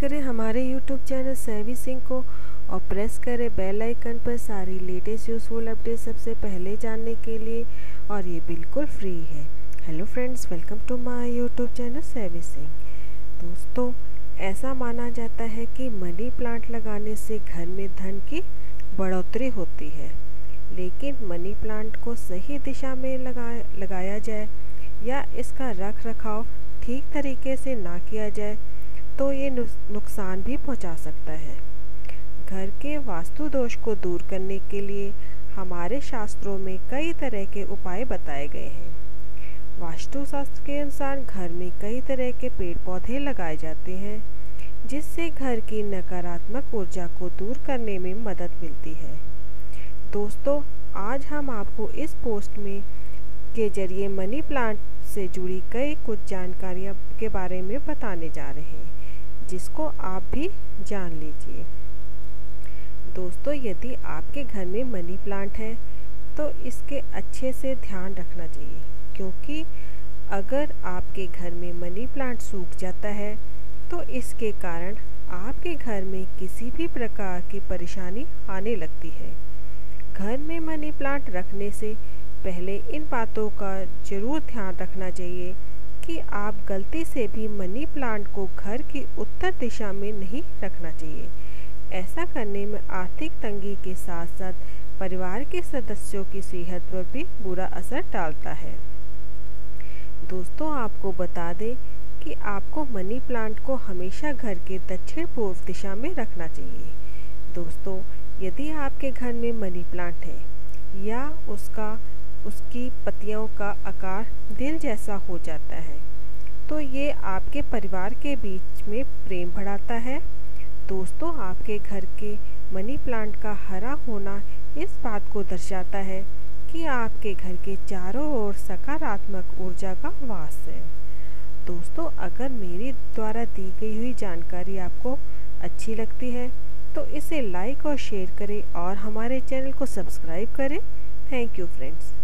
करें हमारे YouTube channel Sevi Singh को और प्रेस करें बेल आइकन पर सारी लेटेस्ट यूज़फुल अपडेट सबसे पहले जानने के लिए, और ये बिल्कुल फ्री है। Hello friends, welcome to my YouTube channel Sevi Singh. दोस्तों, ऐसा माना जाता है कि मनी प्लांट लगाने से घर में धन की बढ़ोतरी होती है, लेकिन मनी प्लांट को सही दिशा में लगाया जाए या इसका रख रखाव ठीक तरीके से ना किया जाए तो ये नुकसान भी पहुंचा सकता है। घर के वास्तु दोष को दूर करने के लिए हमारे शास्त्रों में कई तरह के उपाय बताए गए हैं। वास्तुशास्त्र के अनुसार घर में कई तरह के पेड़ पौधे लगाए जाते हैं, जिससे घर की नकारात्मक ऊर्जा को दूर करने में मदद मिलती है। दोस्तों, आज हम आपको इस पोस्ट में के जरिए मनी प्लांट से जुड़ी कई कुछ जानकारियाँ के बारे में बताने जा रहे हैं, जिसको आप भी जान लीजिए। दोस्तों, यदि आपके घर में मनी प्लांट है तो इसके अच्छे से ध्यान रखना चाहिए, क्योंकि अगर आपके घर में मनी प्लांट सूख जाता है तो इसके कारण आपके घर में किसी भी प्रकार की परेशानी आने लगती है। घर में मनी प्लांट रखने से पहले इन बातों का जरूर ध्यान रखना चाहिए कि आप गलती से भी मनी प्लांट को घर की उत्तर दिशा में नहीं रखना चाहिए। ऐसा करने में आर्थिक तंगी के साथ साथ परिवार के सदस्यों की सेहत पर भी बुरा असर डालता है। दोस्तों, आपको बता दें कि आपको मनी प्लांट को हमेशा घर के दक्षिण पूर्व दिशा में रखना चाहिए। दोस्तों, यदि आपके घर में मनी प्लांट है या उसकी पत्तियों का आकार दिल जैसा हो जाता है तो ये आपके परिवार के बीच में प्रेम बढ़ाता है। दोस्तों, आपके घर के मनी प्लांट का हरा होना इस बात को दर्शाता है कि आपके घर के चारों ओर सकारात्मक ऊर्जा का वास है। दोस्तों, अगर मेरी द्वारा दी गई हुई जानकारी आपको अच्छी लगती है तो इसे लाइक और शेयर करें और हमारे चैनल को सब्सक्राइब करें। Thank you friends.